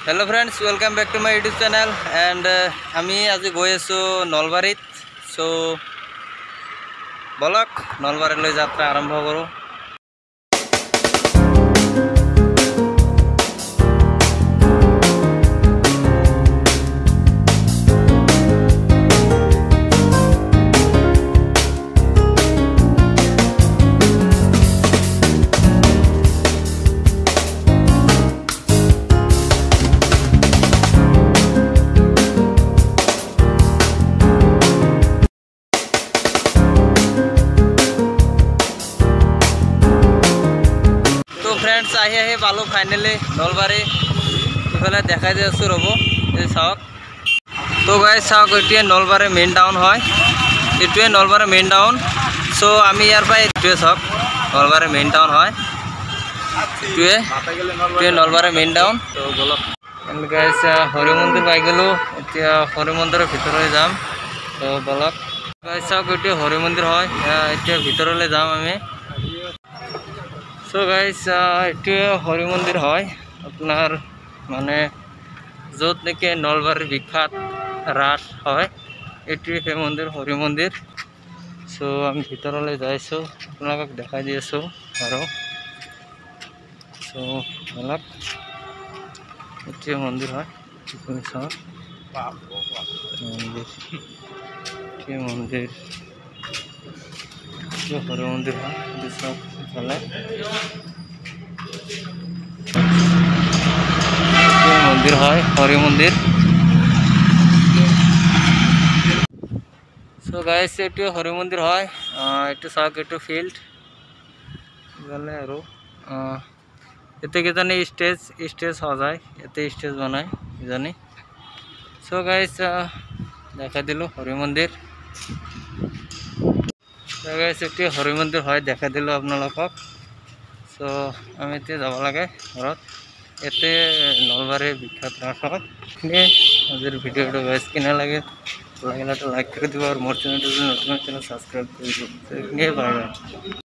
Hello friends, welcome back to my YouTube channel and আমি আজি গৈ আছো নলবাৰীত সো বলক নলবাৰীলৈ যাত্ৰা আৰম্ভ কৰো। फ्रेंड्स आही पालो फाइनली नलबारी इफाले देखा दे आसो रब ये चाওক तो गाइस चाওক ये नलबारी मेन टाउन है ये नलबारी मेन टाउन सो आमी यार पाई ये चाওক नलबारी मेन टाउन है ये नलबारी मेन टाउन तो बोलक गाइस हरि मंदिर पाई गलो এতিয়া हरि मंदिर ভিতৰলৈ যাম तो बोलक गाइस चाওক ये हरि मंदिर है এতিয়া ভিতৰলৈ যাম আমি सो गाइस ये हरि मंदिर है अपनार माने जत नेके नलबारी विख्यात रास है ये मंदिर हरि मंदिर सो आमी भितरले जाइছো आपनाक देखाई दि आছো आरो सो अलग ये मंदिर है ये मंदिर ये हरि मंदिर है सब चले मंदिर है हरि मंदिर सो गाइस ये हरि मंदिर है ये चाওক ये फिल्ड गले और इतने किजानी स्टेज स्टेज हो जाए ये स्टेज बनाए किजानी सो गाइस देखा दिल हरि मंदिर गाइस ये हरि मंदिर है देखा दिल आपनालोকক सो आमी এতিয়া যাব লাগে ঘৰত এতে নলবাৰী বিখ্যাত ৰাসত আজিৰ ভিডিওটো গাইস কিনা লাগে লাগিলে তো লাইক কৰি দিব আৰু মোৰ চেনেলটো নতুন চেনেল সাবস্ক্রাইব কৰি দিব।